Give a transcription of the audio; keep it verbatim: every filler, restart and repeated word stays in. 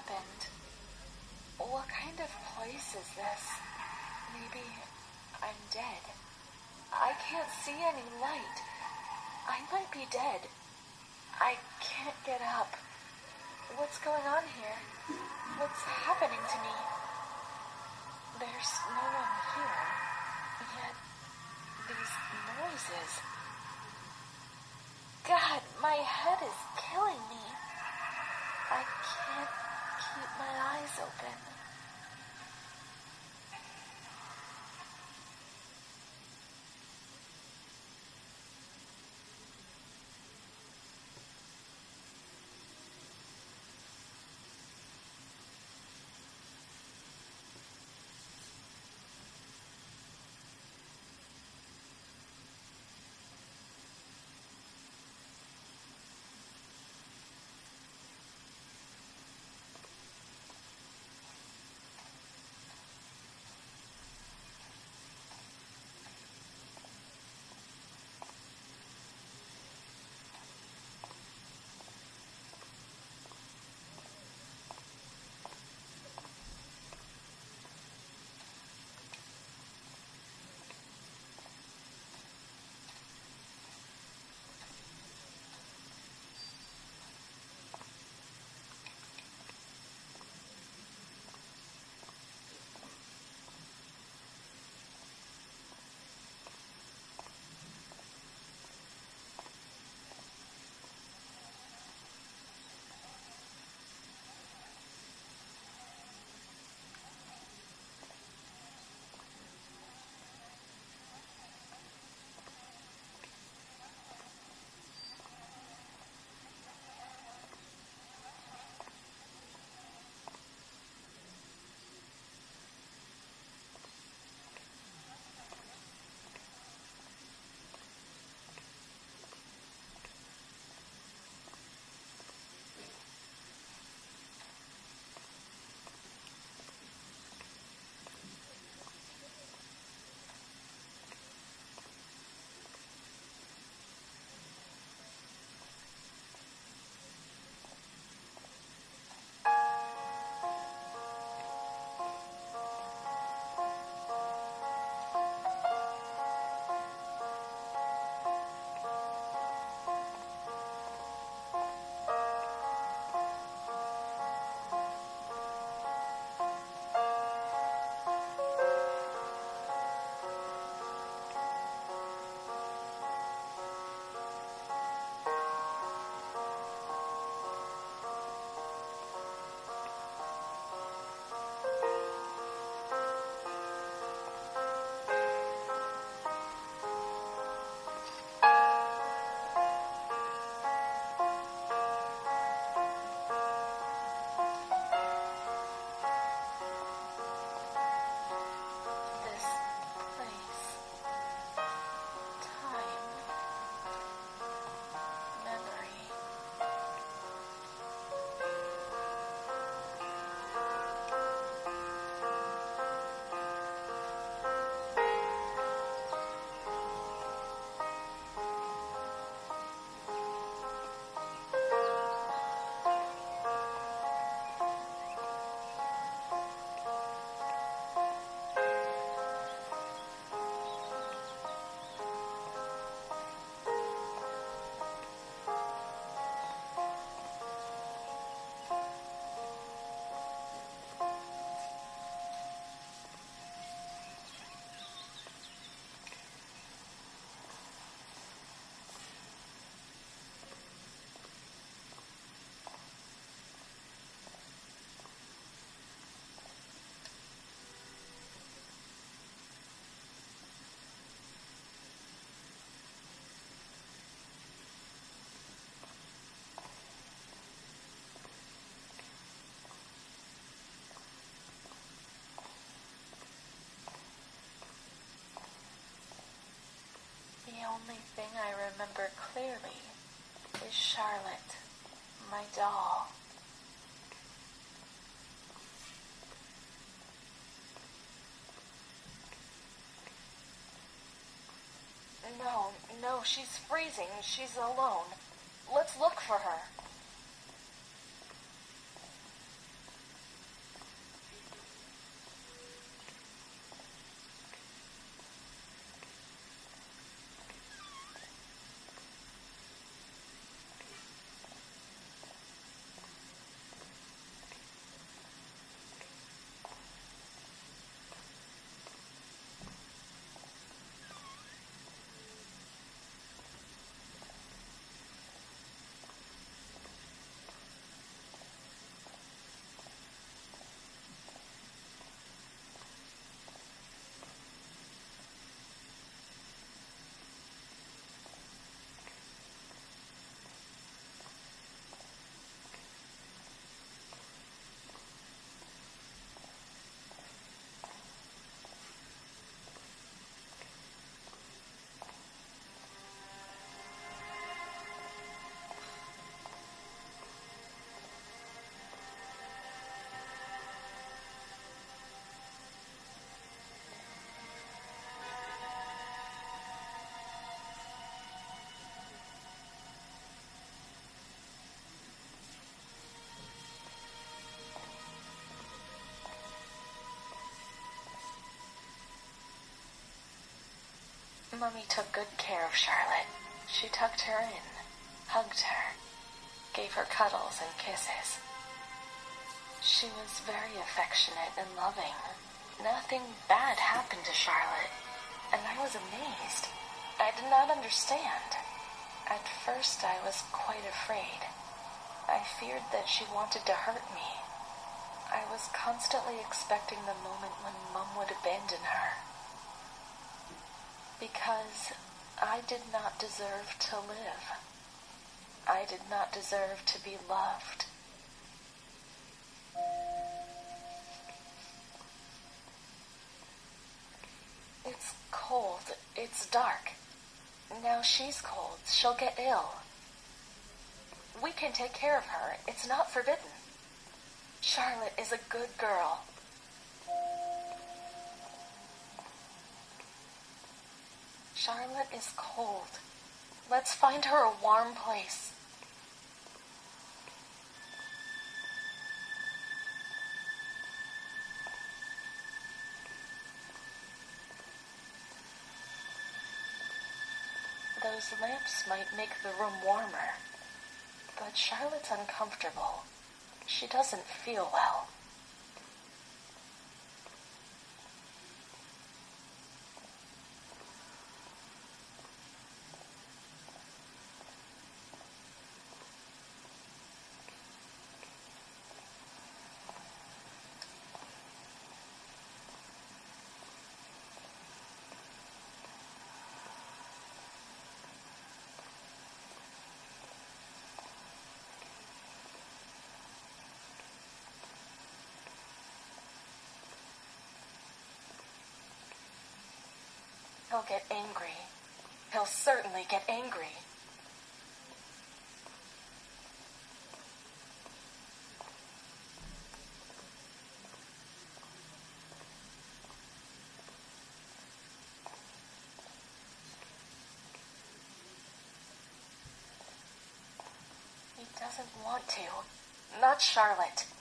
happened? What kind of place is this? Maybe I'm dead. I can't see any light. I might be dead. I can't get up. What's going on here? What's happening to me? There's no one here. Yet, these noises. God, my head is killing me. I can't keep my eyes open. The only thing I remember clearly is Charlotte, my doll. No, no, she's freezing. She's alone. Let's look for her. Mummy took good care of Charlotte. She tucked her in, hugged her, gave her cuddles and kisses. She was very affectionate and loving. Nothing bad happened to Charlotte, and I was amazed. I did not understand. At first I was quite afraid. I feared that she wanted to hurt me. I was constantly expecting the moment when Mum would abandon her. Because I did not deserve to live. I did not deserve to be loved. It's cold. It's dark. Now she's cold. She'll get ill. We can take care of her. It's not forbidden. Charlotte is a good girl. Charlotte is cold. Let's find her a warm place. Those lamps might make the room warmer, but Charlotte's uncomfortable. She doesn't feel well. He'll get angry. He'll certainly get angry. He doesn't want to. Not Charlotte.